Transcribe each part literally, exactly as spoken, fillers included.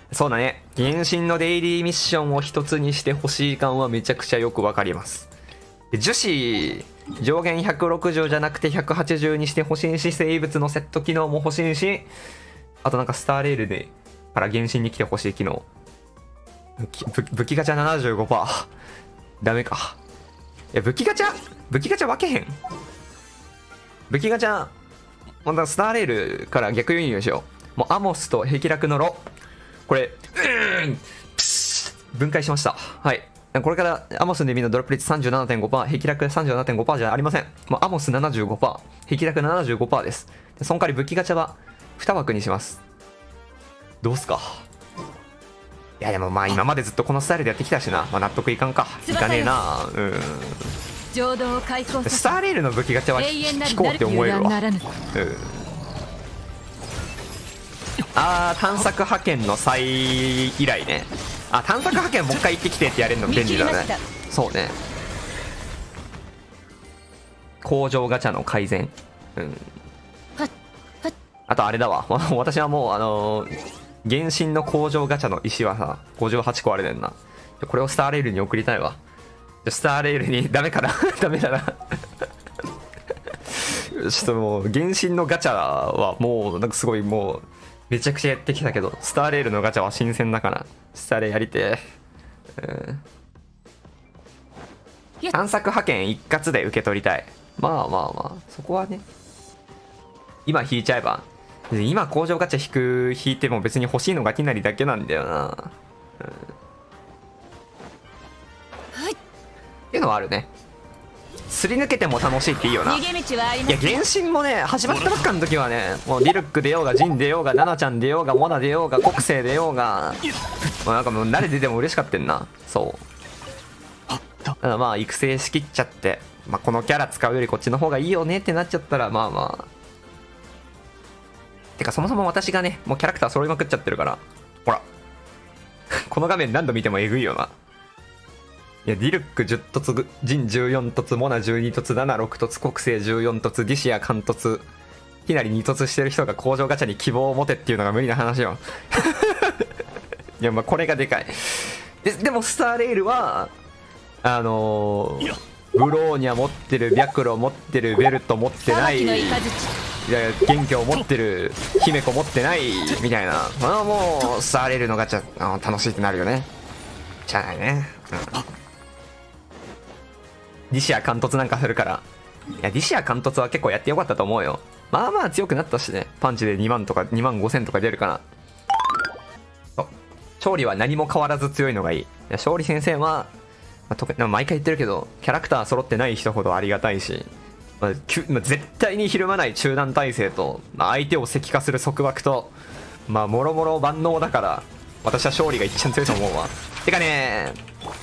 そうだね。原神のデイリーミッションを一つにしてほしい感はめちゃくちゃよくわかります。で樹脂、上限ひゃくろくじゅうじゃなくてひゃくはちじゅうにしてほしいし、生物のセット機能も欲しいし、あとなんかスターレールでから原神に来てほしい機能。武武器ガチャ ななじゅうごパーセント。ダメか。いや、武器ガチャ武器ガチャ分けへん。武器ガチャ、またスターレールから逆輸入しよう。もうアモスと碧落のロ。これ、うーん、プシッ分解しました。はい。これからアモスの指のドロップ率 さんじゅうななてんごパーセント、碧落 さんじゅうななてんごパーセント じゃありません。もうアモス ななじゅうごパーセント、碧落 ななじゅうごパーセント です。でその代わり武器ガチャはに枠にします。どうすか。いやでもまあ今までずっとこのスタイルでやってきたしな、まあ、納得いかんか。いかねえな。うん。 浄土を開放させスターレールの武器ガチャは聞こうって思えるわ。うん。あー、探索派遣の再依頼ね。あ、探索派遣もう一回行ってきてってやれるの便利だね。そうね。工場ガチャの改善。うん。あとあれだわ。私はもうあのー、原神の工場ガチャの石はさ、ごじゅうはちこあるねんな。これをスターレールに送りたいわ。スターレールに、ダメかなダメだな。ちょっともう、原神のガチャはもう、なんかすごいもう、めちゃくちゃやってきたけど、スターレールのガチャは新鮮だから、スターレールやりてー。うん。探索派遣一括で受け取りたい。まあまあまあ、そこはね。今引いちゃえば。今工場ガチャ引く、引いても別に欲しいのがきなりだけなんだよな。うん。はい。っていうのはあるね。すり抜けても楽しいっていいよな。いや、原神もね、始まったばっかの時はね、もうディルック出ようが、ジン出ようが、ナナちゃん出ようが、モナ出ようが、国星出ようが、もうなんかもう誰出ても嬉しかったんな。そう。ただまあ、育成しきっちゃって、まあ、このキャラ使うよりこっちの方がいいよねってなっちゃったら、まあまあ。てか、そもそも私がね、もうキャラクター揃いまくっちゃってるから、ほら。この画面何度見てもえぐいよな。いや、ディルックじゅう凸、ジンじゅうよん凸、モナじゅうに凸、ナナろく凸、国星じゅうよん凸、ディシア貫突、ヒナリに凸してる人が工場ガチャに希望を持てっていうのが無理な話よ。いや、まあこれがでかい。で、でもスターレールは、あのー、ブローニャ持ってる、白露持ってる、ベルト持ってない、いや元気を持ってる、姫子持ってないみたいな、まあもうスターレールのガチャあ楽しいってなるよね。しゃあないね。うん、ディシア貫突なんかするから。いや、ディシア貫突は結構やってよかったと思うよ。まあまあ強くなったしね。パンチでにまんとかにまんごせんとか出るから。そう。勝利は何も変わらず強いのがいい。いや勝利先生は、まあ、特に毎回言ってるけど、キャラクター揃ってない人ほどありがたいし、まあまあ、絶対にひるまない中断体制と、まあ、相手を石化する束縛と、まあ、もろもろ万能だから、私は勝利が一番強いと思うわ。てかね、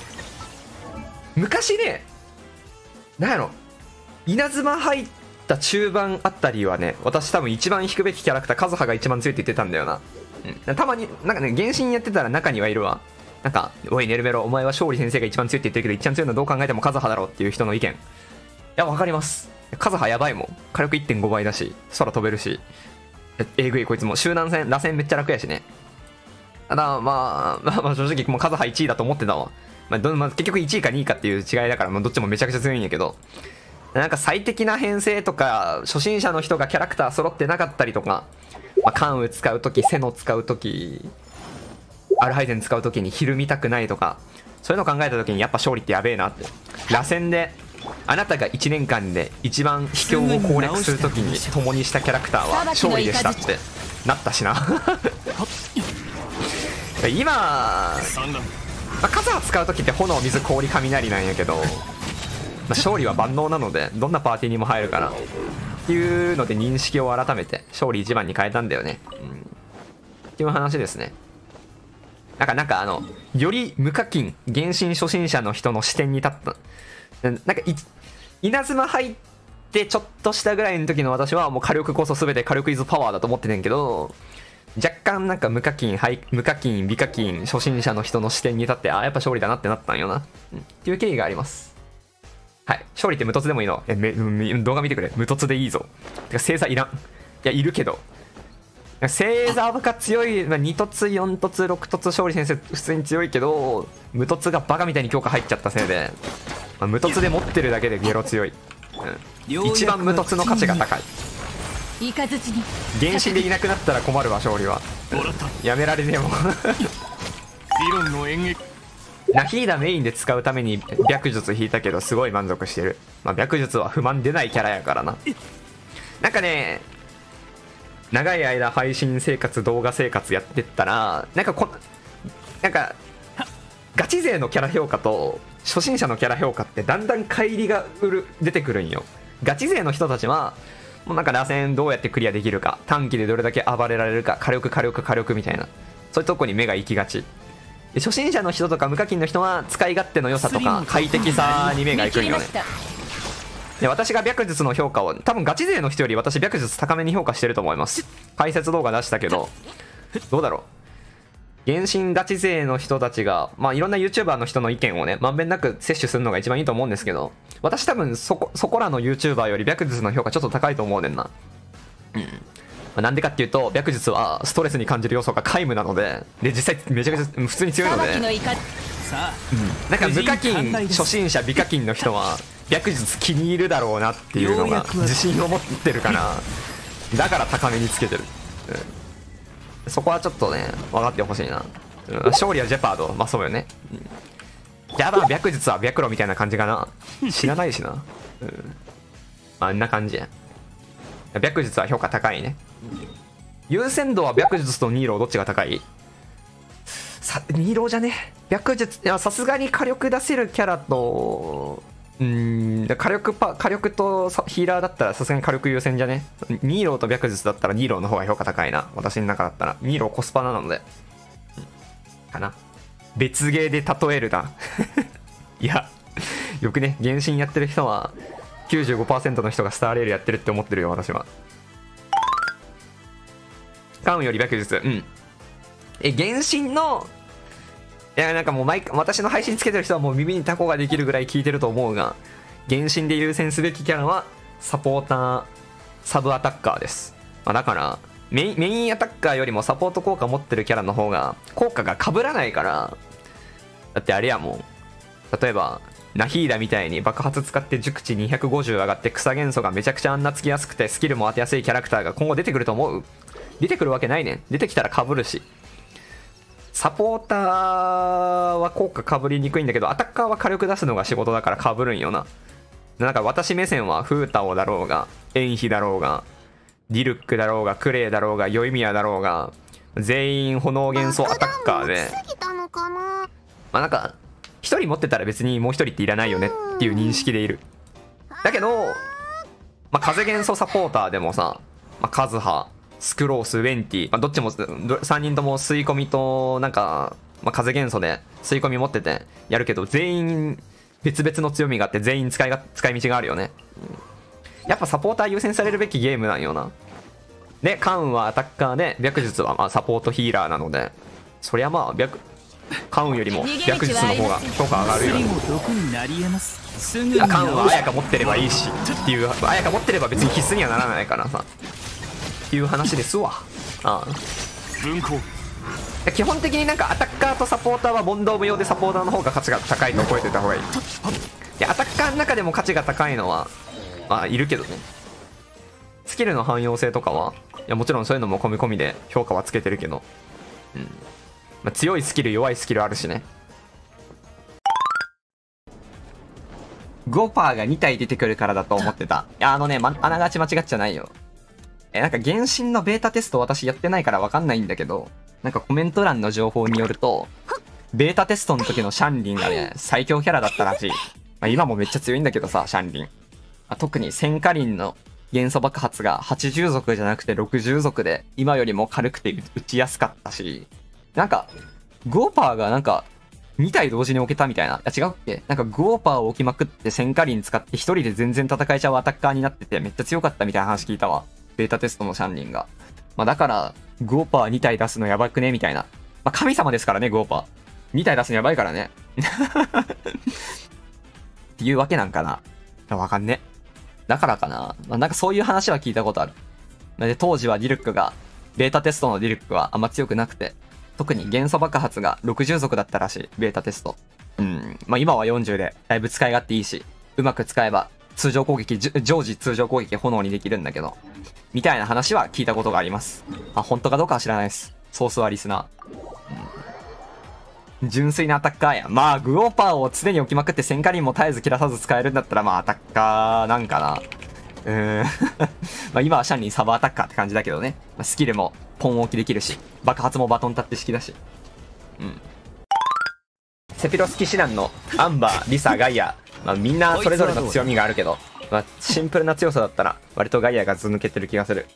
昔ね、なんやろ、稲妻入った中盤あたりはね、私多分一番引くべきキャラクター、カズハが一番強いって言ってたんだよな。うん、たまに、なんかね、原神やってたら中にはいるわ。なんか、おい、ネルメロ、お前は勝利先生が一番強いって言ってるけど、一番強いのはどう考えてもカズハだろっていう人の意見。いや、わかります。カズハやばいもん。火力 いってんご 倍だし、空飛べるし。え、えぐい、こいつも。集団戦、螺旋めっちゃ楽やしね。ただ、まあ、まあ、まあ、正直、もうカズハいちいだと思ってたわ。まあどまあ、結局いちいかにいかっていう違いだから、もうどっちもめちゃくちゃ強いんやけど、なんか最適な編成とか、初心者の人がキャラクター揃ってなかったりとか、まあ、関羽使うとき、セノ使うとき、アルハイゼン使うときにひるみたくないとか、そういうのを考えたときにやっぱ勝利ってやべえなって。螺旋で、あなたがいちねんかんで一番秘境を攻略するときに共にしたキャラクターは勝利でしたってなったしな。今、まあ、カズハ使う時って炎水氷雷なんやけど、まあ、勝利は万能なのでどんなパーティーにも入るからっていうので認識を改めて勝利いちばんに変えたんだよね、うん、っていう話ですね。なんかなんかあのより無課金原神初心者の人の視点に立ったなんかい稲妻入ってちょっとしたぐらいの時の私はもう火力こそ全て火力イズパワーだと思ってんねんけど、若干なんか無課金、無課金、美課金、初心者の人の視点に立って、ああ、やっぱ勝利だなってなったんよな。うん。っていう経緯があります。はい。勝利って無凸でもいいのえ、め、動画見てくれ。無凸でいいぞ。てか、星座いらん。いや、いるけど。 星座が強い、まあ、に凸よん凸ろく凸勝利先生普通に強いけど無凸がバカみたいに強化入っちゃったせいで、まあ、無凸で持ってるだけでゲロ強い、うん、一番無凸の価値が高い。 イカズチに原神でいなくなったら困るわ勝利は、うん、やめられねえもん理論の演劇ナヒーダメインで使うために白術引いたけどすごい満足してる。まあ、白術は不満出ないキャラやからな。なんかね長い間配信生活動画生活やってったらなんかこなんかガチ勢のキャラ評価と初心者のキャラ評価ってだんだん乖離がうる出てくるんよ。ガチ勢の人たちはもうなんか螺旋どうやってクリアできるか、短期でどれだけ暴れられるか、火力火力火力みたいな、そういうとこに目が行きがちで、初心者の人とか無課金の人は使い勝手の良さとか快適さに目が行くんよね。で私が白術の評価を多分ガチ勢の人より私白術高めに評価してると思います。解説動画出したけどどうだろう、原神ガチ勢の人たちがまあいろんな YouTuber の人の意見をねまんべんなく摂取するのが一番いいと思うんですけど、私多分そこそこらの YouTuber より白術の評価ちょっと高いと思うねんな。うん、まあ、なんでかっていうと白術はストレスに感じる要素が皆無なので、で実際めちゃくちゃ普通に強いので、うん、なんか無課金初心者美課金の人は白術気に入るだろうなっていうのが自信を持ってるからだから高めにつけてる、うん、そこはちょっとね分かってほしいな、うん、勝利はジェパード、まあそうよね、うん、じゃあ白術は白露みたいな感じかな、知らないしな、うん、まああんな感じや。白術は評価高いね。優先度は白術とニーローどっちが高い？さニーローじゃね、白術いやさすがに火力出せるキャラとうーん火力パ火力とヒーラーだったらさすがに火力優先じゃね。ニーローと白術だったらニーローの方が評価高いな、私の中だったら。ニーローコスパなので、うん、かな。別ゲーで例えるな。いやよくね原神やってる人はきゅうじゅうごパーセントの人がスターレールやってるって思ってるよ私は。カウンより白術、うんえ原神のいやなんかもう毎私の配信つけてる人はもう耳にタコができるぐらい聞いてると思うが、原神で優先すべきキャラはサポーターサブアタッカーです、まあ、だからメインメインアタッカーよりもサポート効果持ってるキャラの方が効果が被らないから。だってあれやもん、例えばナヒーダみたいに爆発使って熟知にひゃくごじゅう上がって草元素がめちゃくちゃあんなつきやすくてスキルも当てやすいキャラクターが今後出てくると思う？出てくるわけないねん。出てきたら被るし、サポーターは効果被りにくいんだけどアタッカーは火力出すのが仕事だから被るんよな。なんか私目線はフータオだろうがエンヒだろうがディルックだろうがクレイだろうがヨイミヤだろうが全員炎元素アタッカーで、まあなんかひとり持ってたら別にもうひとりっていらないよねっていう認識でいる。だけど、まあ、風元素サポーターでもさ、まあ、カズハ、スクロース、ウェンティ、まあ、どっちもさんにんとも吸い込みとなんか、まあ、風元素で吸い込み持っててやるけど全員別々の強みがあって全員使いが使い道があるよね、うん、やっぱサポーター優先されるべきゲームなんよな。でカウンはアタッカーで白術はまあサポートヒーラーなので、そりゃまあ白カウンよりも白術の方が評価上がるよね。カウンは綾香持ってればいいしっていう、綾香持ってれば別に必須にはならないからさっていう話ですわ。ああ基本的になんかアタッカーとサポーターは問答無用でサポーターの方が価値が高いと覚えておいた方がいい。いやアタッカーの中でも価値が高いのはまあいるけどね。スキルの汎用性とかはいやもちろんそういうのも込み込みで評価はつけてるけど、うんまあ、強いスキル弱いスキルあるしね。ごパーセント がに体出てくるからだと思ってた。いやあのね、ま、あながち間違っちゃないよ。えなんか原神のベータテスト私やってないから分かんないんだけど、なんかコメント欄の情報によるとベータテストの時のシャンリンがね最強キャラだったらしい。まあ、今もめっちゃ強いんだけどさシャンリン、まあ、特に戦火輪の元素爆発がはちじゅう族じゃなくてろくじゅう族で今よりも軽くて打ちやすかったし、なんかごパーセントがなんかに体同時に置けたみたいな。いや違うっけ、なんかごパーセントを置きまくって戦火輪使ってひとりで全然戦えちゃうアタッカーになっててめっちゃ強かったみたいな話聞いたわ、ベータテストのシャンリンが。まあだからごパーセントに体出すのやばくねみたいな。まあ神様ですからねごパーセントに体出すのやばいからねっていうわけなんかな、わかんね。だからかな、まあ、なんかそういう話は聞いたことある。で当時はディルックがベータテストのディルックはあんま強くなくて、特に元素爆発がろくじゅう族だったらしい、ベータテスト。うん。まあ今はよんじゅうで、だいぶ使い勝手いいし、うまく使えば、通常攻撃、常時通常攻撃炎にできるんだけど、みたいな話は聞いたことがあります。あ、本当かどうかは知らないです。ソースはリスナー。うん、純粋なアタッカーや。まあ、グオーパーを常に置きまくって戦火輪も絶えず切らさず使えるんだったら、まあアタッカーなんかな。うーん。まあ今はシャンリンサブアタッカーって感じだけどね。まあ、スキルもポン置きできるし、爆発もバトンタッチ式だし。うん。セピロス騎士団のアンバー、リサ、ガイア。まあみんなそれぞれの強みがあるけど、まあシンプルな強さだったら割とガイアがず抜けてる気がする。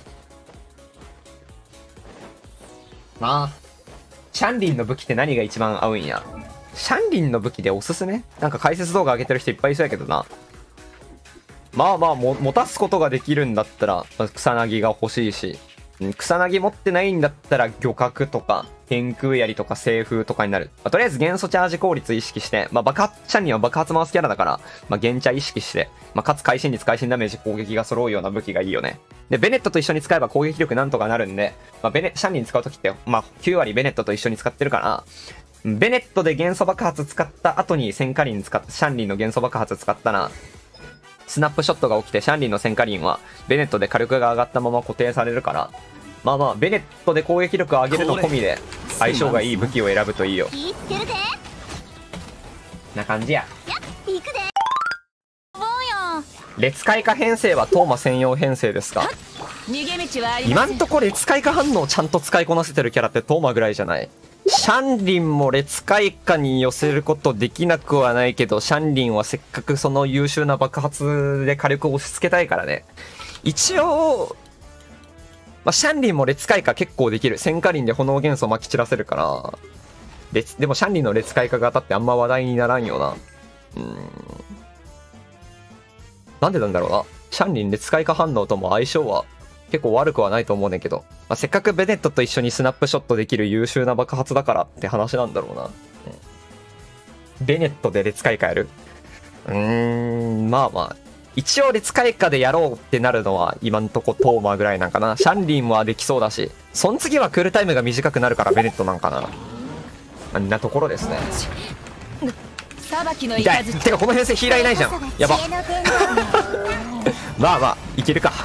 まあ、シャンリンの武器って何が一番合うんや。シャンリンの武器でおすすめなんか解説動画上げてる人いっぱいいそうやけどな。まあまあも、持たすことができるんだったら、まあ、草薙が欲しいし、草薙持ってないんだったら漁獲とか、天空槍とか西風とかになる。まあ、とりあえず元素チャージ効率意識して、まあ爆発、シャンリンは爆発回すキャラだから、まあ元チャ意識して、まあかつ会心率会心ダメージ攻撃が揃うような武器がいいよね。で、ベネットと一緒に使えば攻撃力なんとかなるんで、まあベネ、シャンリン使うときって、まあきゅう割ベネットと一緒に使ってるから、ベネットで元素爆発使った後に戦火輪使った、シャンリンの元素爆発使ったら、スナップショットが起きてシャンリンの戦火輪はベネットで火力が上がったまま固定されるから、まあまあベネットで攻撃力を上げるの込みで相性がいい武器を選ぶといいよ。な感じや。列開花編成はトーマ専用編成ですか？今んとこ列開花反応をちゃんと使いこなせてるキャラってトーマぐらいじゃない？シャンリンも列開花に寄せることできなくはないけど、シャンリンはせっかくその優秀な爆発で火力を押し付けたいからね。一応、まあ、シャンリンも列開花結構できる。戦火輪で炎元素撒き散らせるから。列、でもシャンリンの列開花型ってあんま話題にならんよな。うーん。なんでなんだろうな。シャンリン列開花反応とも相性は結構悪くはないと思うねんけど。まあ、せっかくベネットと一緒にスナップショットできる優秀な爆発だからって話なんだろうな。うん、ベネットで列開花やる？うーん、まあまあ。一応列開花でやろうってなるのは今んとこトーマぐらいなんかな。シャンリンはできそうだし、その次はクールタイムが短くなるからベネットなんかな。あんなところですね。痛い。てかこの編成ヒーラーいないじゃん。やば。まあまあ、いけるか。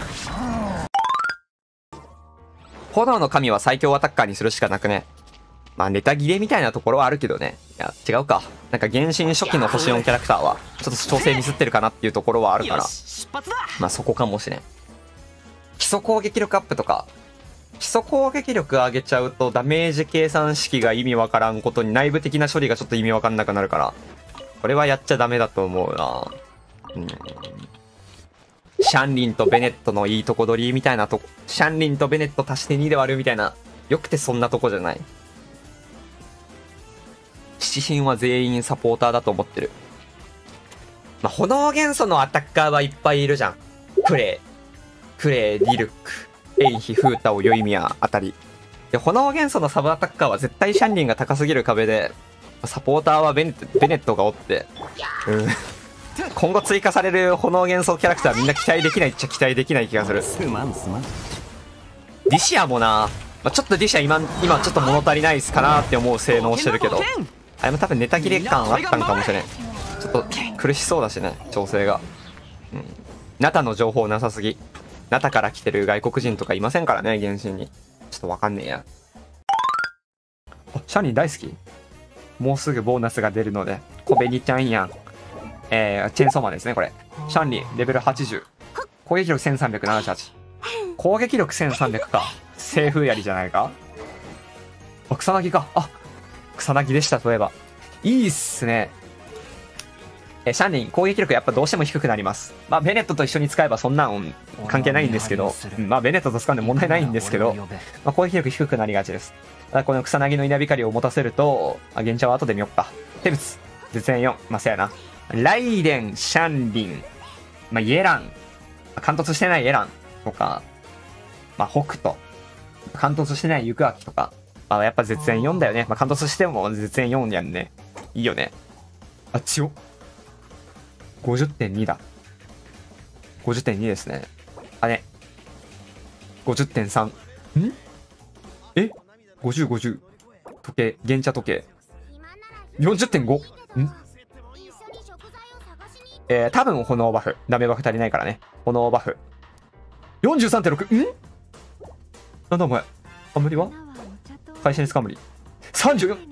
炎の神は最強アタッカーにするしかなくね。まあネタ切れみたいなところはあるけどね。いや、違うか。なんか原神初期の星よんキャラクターは、ちょっと調整ミスってるかなっていうところはあるから。まあそこかもしれん。基礎攻撃力アップとか、基礎攻撃力上げちゃうとダメージ計算式が意味わからんことに内部的な処理がちょっと意味わかんなくなるから、これはやっちゃダメだと思うな。うん。シャンリンとベネットのいいとこ取りみたいなとこ、シャンリンとベネット足してにで割るみたいな、よくてそんなとこじゃない。七神は全員サポーターだと思ってる。まあ、炎元素のアタッカーはいっぱいいるじゃん。クレイ、クレイ、ディルック、エイヒ、フータオ、ヨイミヤあたり。で、炎元素のサブアタッカーは絶対シャンリンが高すぎる壁で、サポーターはベネット、ベネットがおって、うん。今後追加される炎元素キャラクターみんな期待できないっちゃ期待できない気がする。 すまんすまん。 ディシアもな、まあ、ちょっとディシア今、今ちょっと物足りないっすかなって思う性能してるけど、あれも多分ネタ切れ感あったんかもしれん。ちょっと苦しそうだしね、調整が。うん。ナタの情報なさすぎ。ナタから来てる外国人とかいませんからね、原神に。ちょっとわかんねえや。あ、シャニー大好き？もうすぐボーナスが出るので、コベニちゃんやん。えー、チェーンソーマンですね、これ。シャンリー、レベルはちじゅう。攻撃力せんさんびゃくななじゅうはち。攻撃力せんさんびゃくか。西風槍じゃないか？あ、草薙か。あ、草薙でした、そういえば。いいっすね。え、シャンリン、攻撃力やっぱどうしても低くなります。まあ、ベネットと一緒に使えばそんなん関係ないんですけど、うん、まあ、ベネットと使うんで問題ないんですけど、まあ、攻撃力低くなりがちです。ただこの草薙の稲光を持たせると、あ、現茶は後で見よっか。テブツ、絶縁よん。まあ、せやな。ライデン、シャンリン、まあ、イエラン、貫突してないエランとか、まあ、北斗、貫突してないユクアキとか、まあ、やっぱ絶縁よんだよね。まあ、貫突しても絶縁よんやんね。いいよね。あ、強っ。ごじゅってんに だ。ごじゅってんにですね。あれ。ごじゅってんさん。んえ ?ごじゅう、ごじゅう。時計、原茶時計。よんじゅってんご。んえー、多分炎バフ。ダメバフ足りないからね。炎バフ。よんじゅうさんてんろく。んなんだお前。あ、無理は会社につか無理。さんじゅうよん。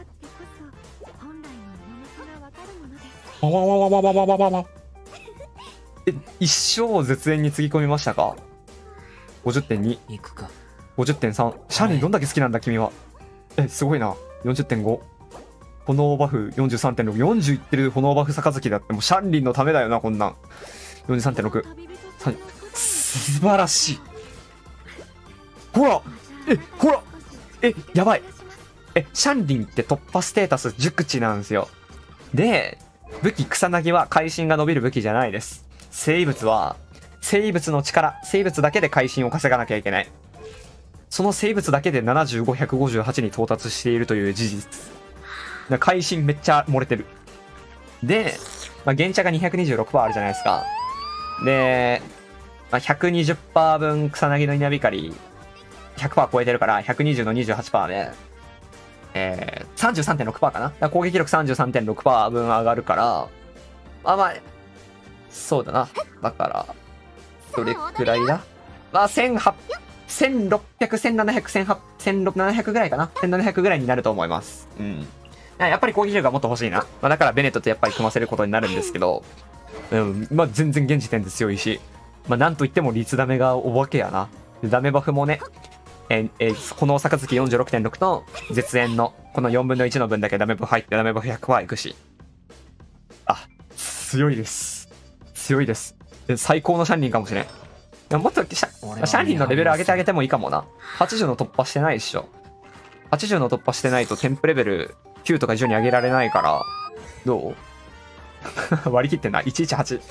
わわわわわわわわわわ。え、一生絶縁につぎ込みましたか ?ごじゅってんに。 行くか。 ごじゅってんさん。シャーリンどんだけ好きなんだ君は。え、すごいな。よんじゅってんご。炎バフ よんじゅうさんてんろく。よんじゅういってる炎バフ杯だってもうシャンリンのためだよな、こんなん。よんじゅうさんてんろく。素晴らしい。ほらえ、ほらえ、やばい。え、シャンリンって突破ステータス熟知なんですよ。で、武器草薙は会心が伸びる武器じゃないです。生物は、生物の力、生物だけで会心を稼がなきゃいけない。その生物だけでななじゅうご、ひゃくごじゅうはちに到達しているという事実。だから会心めっちゃ漏れてる。で、まあ、原茶が にひゃくにじゅうろくパーセント あるじゃないですか。で、まあ、ひゃくにじゅっパーセント 分草薙の稲光、ひゃくパーセント 超えてるから、ひゃくにじゅうの にじゅうはちパーセント で、えー、さんじゅうさんてんろくパーセント かな。だから攻撃力 さんじゅうさんてんろくパーセント 分上がるから、まあまあ、そうだな。だから、どれくらいだまあ、せんはっぴゃく、せんろっぴゃく、せんななひゃく、せんはっぴゃく、せんななひゃくぐらいかな。せんななひゃくぐらいになると思います。うん。やっぱり攻撃力がもっと欲しいな。まあ、だからベネットとやっぱり組ませることになるんですけど、うん、まあ全然現時点で強いし、まあなんといっても率ダメがお化けやな。ダメバフもね、ええー、この杯 よんじゅうろくてんろく と絶縁のこのよんぶんのいちの分だけダメバフ入ってダメバフ ひゃくパーセント いくし。あ、強いです。強いです。最高のシャンリンかもしれん。いやもっとシャ、シャンリンのレベル上げてあげてもいいかもな。はちじゅうの突破してないっしょ。はちじゅうの突破してないとテンプレベルきゅうとか以上に上げられないから、どう割り切ってんな。いちいちはち。い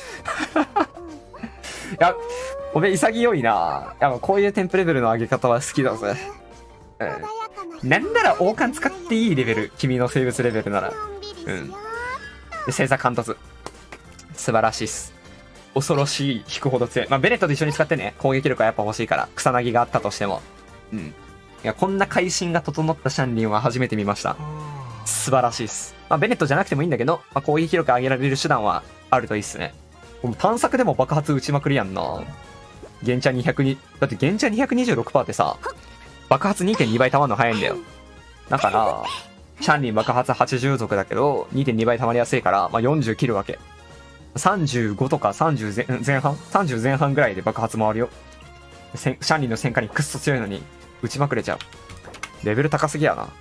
や、おめえ潔いな。やっぱこういうテンプレベルの上げ方は好きだぜ。うん。なんなら王冠使っていいレベル。君の生物レベルなら。うん。で、星座貫突。素晴らしいっす。恐ろしい、引くほど強い。まあ、ベネットと一緒に使ってね、攻撃力はやっぱ欲しいから。草薙があったとしても。うん。いや、こんな会心が整ったシャンリンは初めて見ました。素晴らしいっす。まあ、ベネットじゃなくてもいいんだけど、まあ、攻撃力上げられる手段はあるといいっすね。もう探索でも爆発打ちまくりやんな。原茶にひゃくに、だって原茶 にひゃくにじゅうろくパーセント ってさ、爆発 にてんに 倍溜まるの早いんだよ。だから、シャンリン爆発はちじゅう族だけど、にてんに 倍溜まりやすいから、まあ、よんじゅう切るわけ。さんじゅうごとかさんじゅう前半 ?さんじゅう 前半ぐらいで爆発回るよ。シャンリンの戦火にクッソ強いのに、打ちまくれちゃう。レベル高すぎやな。